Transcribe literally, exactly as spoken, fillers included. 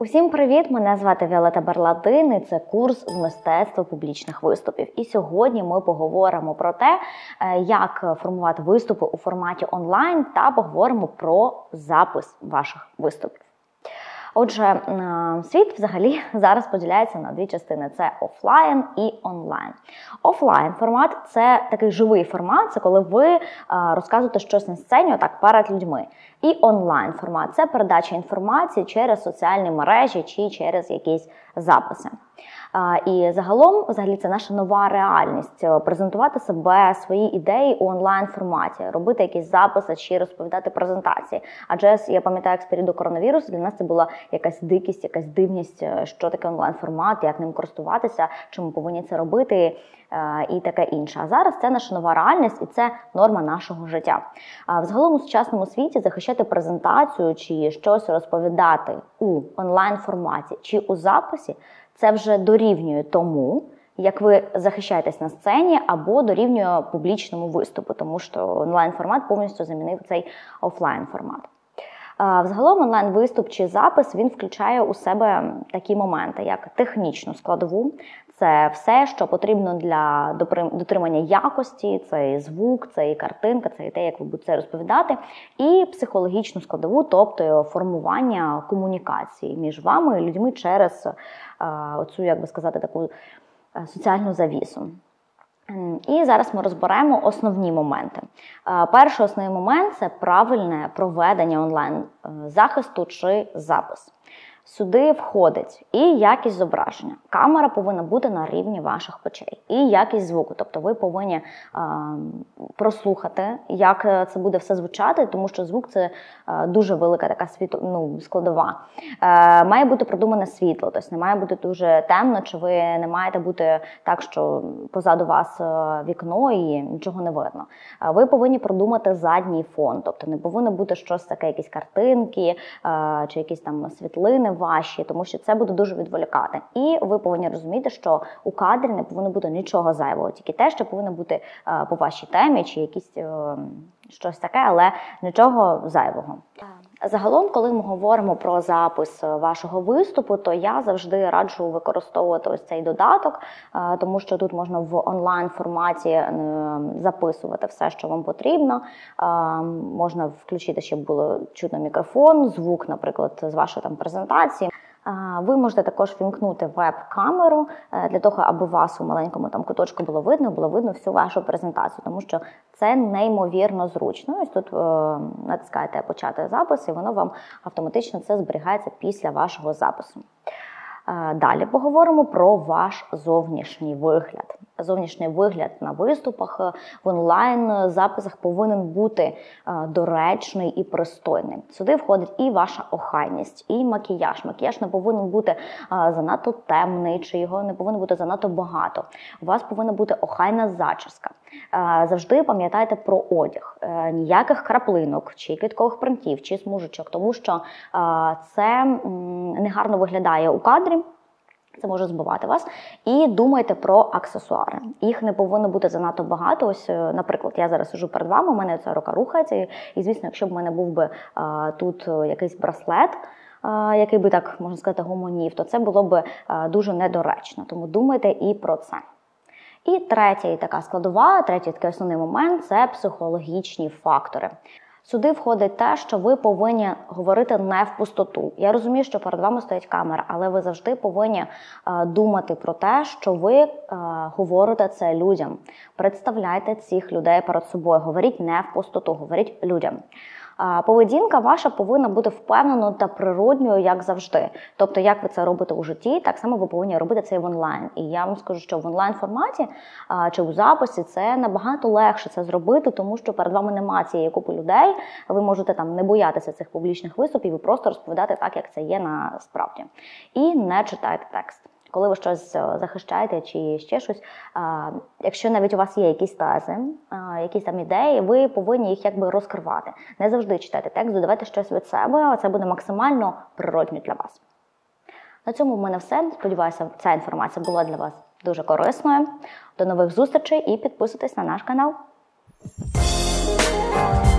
Усім привіт! Мене звати Віолета Барладин і це курс з мистецтва публічних виступів. І сьогодні ми поговоримо про те, як формувати виступи у форматі онлайн та поговоримо про запис ваших виступів. Отже, світ взагалі зараз поділяється на дві частини. Це офлайн і онлайн. Офлайн формат – це такий живий формат, це коли ви розказуєте щось на сцені, отак, перед людьми. І онлайн формат – це передача інформації через соціальні мережі чи через якісь записи. І загалом, взагалі, це наша нова реальність – презентувати себе, свої ідеї у онлайн-форматі, робити якісь записи чи розповідати презентації. Адже, я пам'ятаю, як з періоду коронавірусу для нас це була якась дикість, якась дивність, що таке онлайн-формат, як ним користуватися, чи ми повинні це робити і таке інше. А зараз це наша нова реальність і це норма нашого життя. Взагалом у сучасному світі захищати презентацію чи щось розповідати у онлайн-форматі чи у записі – це вже дорівнює тому, як ви захищаєтесь на сцені, або дорівнює публічному виступу, тому що онлайн-формат повністю замінив цей офлайн-формат. Взагалом онлайн-виступ чи запис, він включає у себе такі моменти, як технічну складову. Це все, що потрібно для дотримання якості, це і звук, це і картинка, це і те, як ви будете це розповідати. І психологічну складову, тобто формування комунікації між вами і людьми через оцю, як би сказати, таку соціальну завісу. І зараз ми розберемо основні моменти. Перший основний момент – це правильне проведення онлайн-захисту чи запис. Сюди входить і якість зображення. Камера повинна бути на рівні ваших очей. І якість звуку. Тобто ви повинні а, прослухати, як це буде все звучати, тому що звук – це а, дуже велика така світ, ну, складова. А, має бути продумане світло, тобто не має бути дуже темно, чи ви не маєте бути так, що позаду вас вікно і нічого не видно. А, ви повинні продумати задній фон, тобто не повинно бути щось таке, якісь картинки, а, чи якісь там світлини ваші, тому що це буде дуже відволікати. І ви повинні розуміти, що у кадрі не повинно бути нічого зайвого, тільки те, що повинно бути е, по вашій темі, чи якісь е, щось таке, але нічого зайвого. Загалом, коли ми говоримо про запис вашого виступу, то я завжди раджу використовувати ось цей додаток, е, тому що тут можна в онлайн-форматі е, записувати все, що вам потрібно. Е, можна включити, щоб було чутно мікрофон, звук, наприклад, з вашої там презентації. Ви можете також вімкнути веб-камеру для того, аби вас у маленькому там куточку було видно, було видно всю вашу презентацію, тому що це неймовірно зручно. Ось тут е, натискаєте «Почати запис» і воно вам автоматично це зберігається після вашого запису. Е, далі поговоримо про ваш зовнішній вигляд. Зовнішній вигляд на виступах в онлайн-записах повинен бути доречний і пристойний. Сюди входить і ваша охайність, і макіяж. Макіяж не повинен бути занадто темний, чи його не повинно бути занадто багато. У вас повинна бути охайна зачіска. Завжди пам'ятайте про одяг. Ніяких краплинок, чи квіткових принтів, чи смужечок, тому що це негарно виглядає у кадрі. Це може збивати вас. І думайте про аксесуари. Їх не повинно бути занадто багато. Ось, наприклад, я зараз сиджу перед вами, у мене ця рука рухається. І, і звісно, якщо б у мене був би а, тут якийсь браслет, а, який би, так, можна сказати, гомонів, то це було б а, дуже недоречно. Тому думайте і про це. І третя така складова, третій такий основний момент – це психологічні фактори. Сюди входить те, що ви повинні говорити не в пустоту. Я розумію, що перед вами стоїть камера, але ви завжди повинні е, думати про те, що ви е, говорите це людям. Представляйте цих людей перед собою. Говоріть не в пустоту, говоріть людям. Е, поведінка ваша повинна бути впевненою та природньою, як завжди. Тобто, як ви це робите у житті, так само ви повинні робити це і в онлайн. І я вам скажу, що в онлайн-форматі е, чи у записі це набагато легше це зробити, тому що перед вами немає цієї купи людей. Ви можете там не боятися цих публічних виступів і просто розповідати так, як це є насправді. І не читайте текст. Коли ви щось захищаєте чи ще щось, якщо навіть у вас є якісь тези, якісь там ідеї, ви повинні їх якби розкривати. Не завжди читайте текст, додавайте щось від себе, а це буде максимально природньо для вас. На цьому в мене все. Сподіваюся, ця інформація була для вас дуже корисною. До нових зустрічей і підписуйтесь на наш канал.